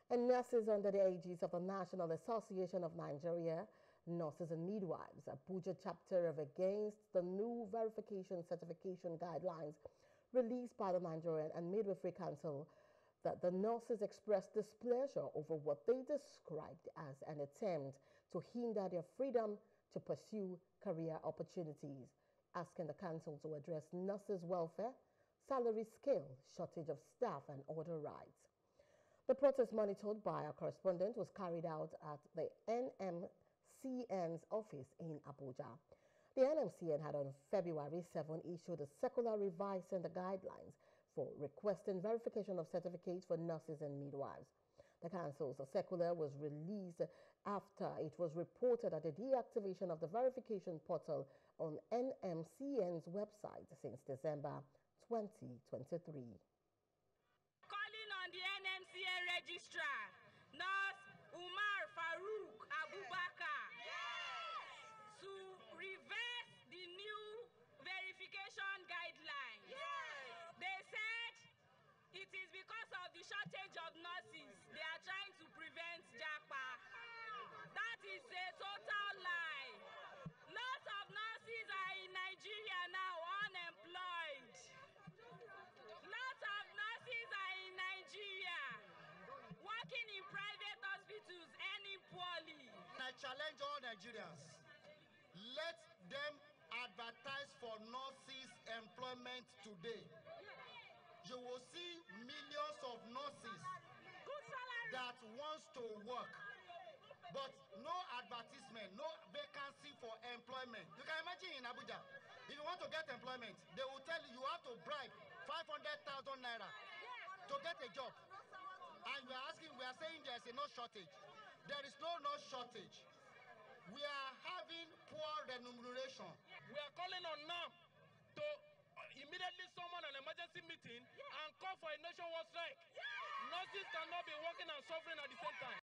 And nurses under the aegis of the National Association of Nigeria, Nurses and Midwives, Abuja chapter of against the new verification certification guidelines released by the Nigerian and Midwifery Council, that the nurses expressed displeasure over what they described as an attempt to hinder their freedom to pursue career opportunities, asking the council to address nurses' welfare, salary scale, shortage of staff, and other rights. The protest, monitored by our correspondent, was carried out at the NMCN's office in Abuja. The NMCN had on February 7 issued a circular revising the guidelines for requesting verification of certificates for nurses and midwives. The council's circular was released after it was reported that the deactivation of the verification portal on NMCN's website since December 2023. On the NMCN registrar, Nurse Umar Farouk Abubakar, yes, to reverse the new verification guidelines. Yes. They said it is because of the shortage of nurses they are trying to prevent JAPA. That is a total lie. Lots of nurses are in Nigeria now unemployed. Lots of nurses are in Nigeria working in private hospitals, earning poorly. I challenge all Nigerians, let them advertise for nurses' employment today. You will see millions of nurses that wants to work, but no advertisement, no vacancy for employment. You can imagine in Abuja, if you want to get employment, they will tell you you have to bribe 500,000 naira to get a job. And we are saying there is no shortage. There is no shortage. We are having poor remuneration. We are calling on NAM to immediately summon an emergency meeting and call for a nationwide strike. Nurses cannot be working and suffering at the same time.